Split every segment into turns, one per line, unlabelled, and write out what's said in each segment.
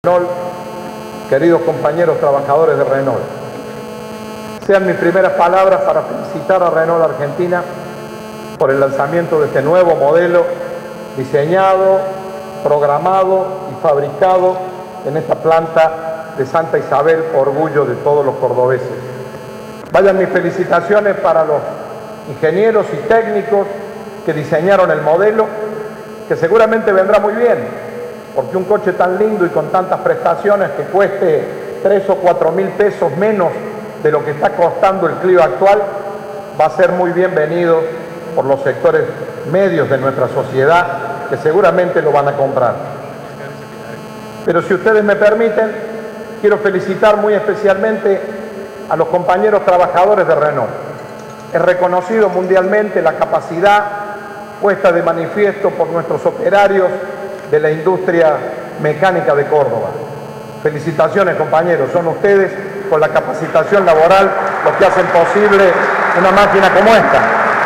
Renault, queridos compañeros trabajadores de Renault, sean mis primeras palabras para felicitar a Renault Argentina por el lanzamiento de este nuevo modelo diseñado, programado y fabricado en esta planta de Santa Isabel, orgullo de todos los cordobeses. Vayan mis felicitaciones para los ingenieros y técnicos que diseñaron el modelo, que seguramente vendrá muy bien, porque un coche tan lindo y con tantas prestaciones que cueste 3 o 4 mil pesos menos de lo que está costando el Clio actual, va a ser muy bienvenido por los sectores medios de nuestra sociedad, que seguramente lo van a comprar. Pero si ustedes me permiten, quiero felicitar muy especialmente a los compañeros trabajadores de Renault. Es reconocido mundialmente la capacidad puesta de manifiesto por nuestros operarios de la industria mecánica de Córdoba. Felicitaciones, compañeros, son ustedes con la capacitación laboral los que hacen posible una máquina como esta.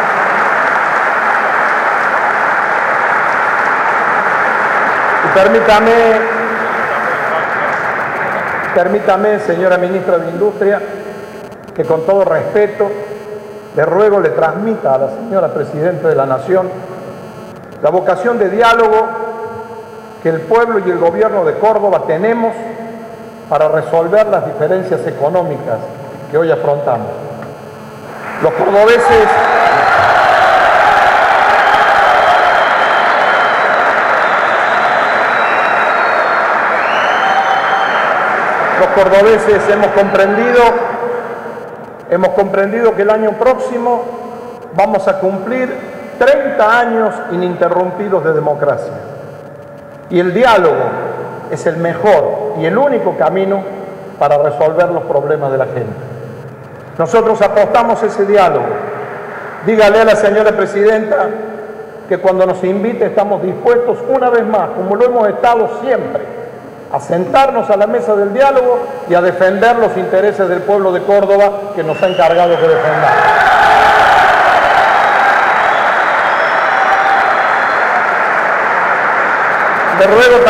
Y permítame, señora ministra de Industria, que con todo respeto le ruego le transmita a la señora Presidenta de la Nación la vocación de diálogo que el pueblo y el gobierno de Córdoba tenemos para resolver las diferencias económicas que hoy afrontamos. Los cordobeses hemos comprendido que el año próximo vamos a cumplir 30 años ininterrumpidos de democracia. Y el diálogo es el mejor y el único camino para resolver los problemas de la gente. Nosotros apostamos ese diálogo. Dígale a la señora Presidenta que cuando nos invite estamos dispuestos una vez más, como lo hemos estado siempre, a sentarnos a la mesa del diálogo y a defender los intereses del pueblo de Córdoba que nos ha encargado que defendamos. Le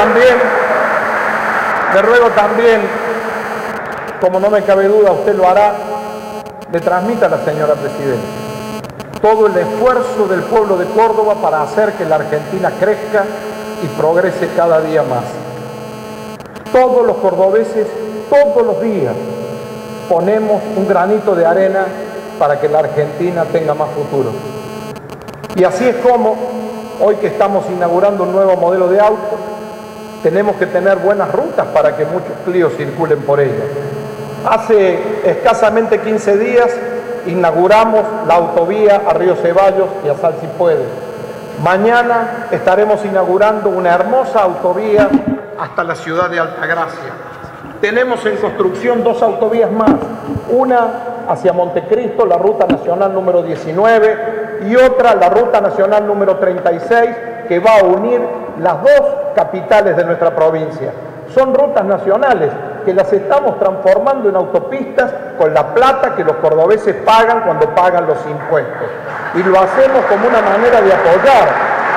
ruego también, como no me cabe duda, usted lo hará, le transmita a la señora Presidenta todo el esfuerzo del pueblo de Córdoba para hacer que la Argentina crezca y progrese cada día más. Todos los cordobeses, todos los días, ponemos un granito de arena para que la Argentina tenga más futuro. Y así es como, hoy que estamos inaugurando un nuevo modelo de auto, tenemos que tener buenas rutas para que muchos Clios circulen por ella. Hace escasamente 15 días inauguramos la autovía a Río Ceballos y a Sal Si Puede. Mañana estaremos inaugurando una hermosa autovía hasta la ciudad de Altagracia. Tenemos en construcción 2 autovías más, una hacia Montecristo, la ruta nacional número 19, y otra, la ruta nacional número 36, que va a unir las 2 capitales de nuestra provincia. Son rutas nacionales que las estamos transformando en autopistas con la plata que los cordobeses pagan cuando pagan los impuestos. Y lo hacemos como una manera de apoyar.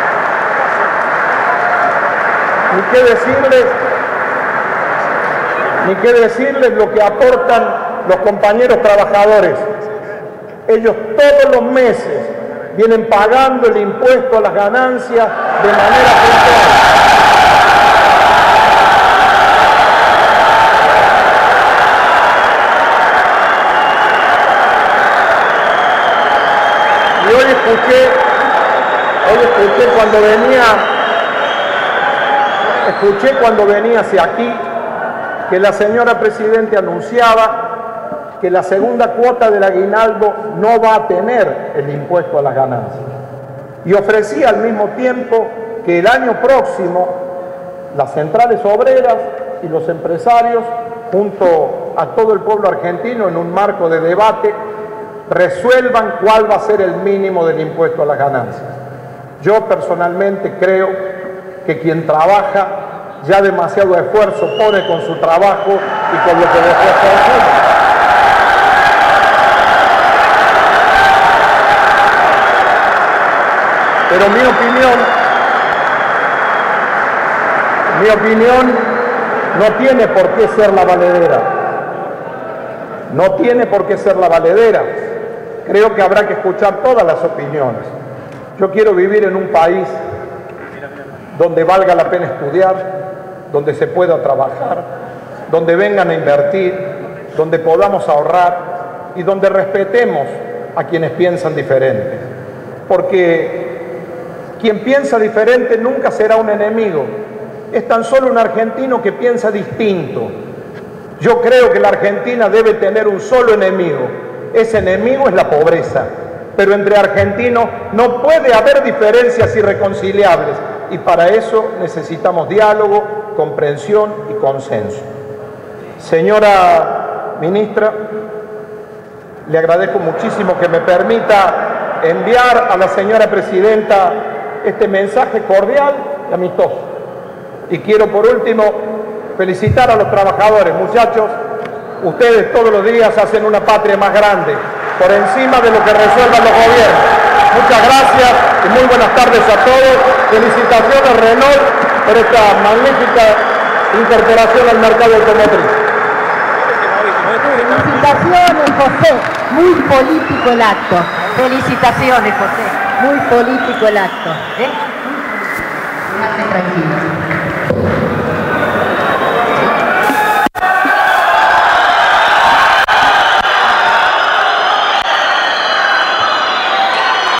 Ni qué decirles lo que aportan los compañeros trabajadores. Ellos todos los meses vienen pagando el impuesto a las ganancias de manera puntual. Y hoy escuché cuando venía hacia aquí que la señora Presidenta anunciaba que la segunda cuota del aguinaldo no va a tener el impuesto a las ganancias. Y ofrecía al mismo tiempo que el año próximo las centrales obreras y los empresarios, junto a todo el pueblo argentino, en un marco de debate, resuelvan cuál va a ser el mínimo del impuesto a las ganancias. Yo personalmente creo que quien trabaja ya demasiado esfuerzo pone con su trabajo y con lo que desea hacer. Pero mi opinión no tiene por qué ser la valedera. No tiene por qué ser la valedera. Creo que habrá que escuchar todas las opiniones. Yo quiero vivir en un país donde valga la pena estudiar, donde se pueda trabajar, donde vengan a invertir, donde podamos ahorrar y donde respetemos a quienes piensan diferente. Porque quien piensa diferente nunca será un enemigo, es tan solo un argentino que piensa distinto. Yo creo que la Argentina debe tener un solo enemigo, ese enemigo es la pobreza, pero entre argentinos no puede haber diferencias irreconciliables y para eso necesitamos diálogo, comprensión y consenso. Señora ministra, le agradezco muchísimo que me permita enviar a la señora presidenta este mensaje cordial y amistoso. Y quiero por último felicitar a los trabajadores. Muchachos, ustedes todos los días hacen una patria más grande, por encima de lo que resuelvan los gobiernos. Muchas gracias y muy buenas tardes a todos. Felicitaciones Renault por esta magnífica incorporación al mercado automotriz.
Felicitaciones, José. Muy político el acto. Felicitaciones, José. Muy político el acto. Tranquilo.